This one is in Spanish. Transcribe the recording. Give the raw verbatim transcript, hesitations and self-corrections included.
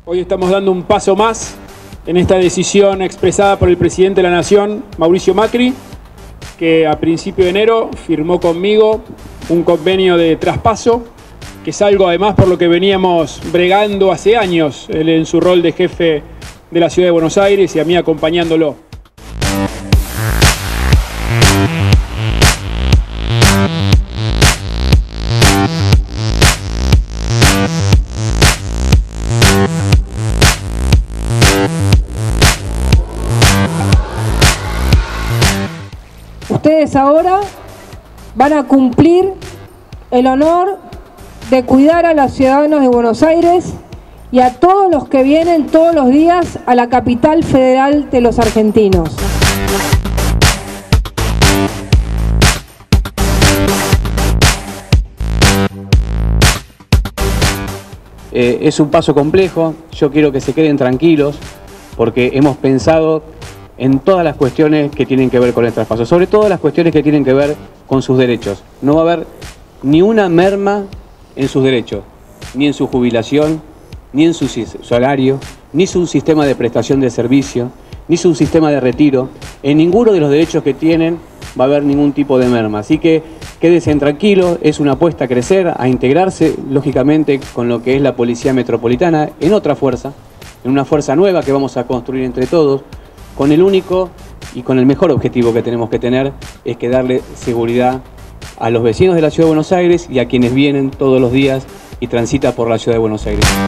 Hoy estamos dando un paso más en esta decisión expresada por el presidente de la Nación, Mauricio Macri, que a principio de enero firmó conmigo un convenio de traspaso, que es algo además por lo que veníamos bregando hace años, él en su rol de jefe de la Ciudad de Buenos Aires y a mí acompañándolo. Ustedes ahora van a cumplir el honor de cuidar a los ciudadanos de Buenos Aires y a todos los que vienen todos los días a la capital federal de los argentinos. Eh, es un paso complejo, yo quiero que se queden tranquilos porque hemos pensado en todas las cuestiones que tienen que ver con el traspaso, sobre todo las cuestiones que tienen que ver con sus derechos. No va a haber ni una merma en sus derechos, ni en su jubilación, ni en su salario, ni su sistema de prestación de servicio, ni su sistema de retiro. En ninguno de los derechos que tienen va a haber ningún tipo de merma. Así que quédense tranquilos, es una apuesta a crecer, a integrarse, lógicamente, con lo que es la Policía Metropolitana, en otra fuerza, en una fuerza nueva que vamos a construir entre todos, con el único y con el mejor objetivo que tenemos que tener, es que darle seguridad a los vecinos de la Ciudad de Buenos Aires y a quienes vienen todos los días y transitan por la Ciudad de Buenos Aires.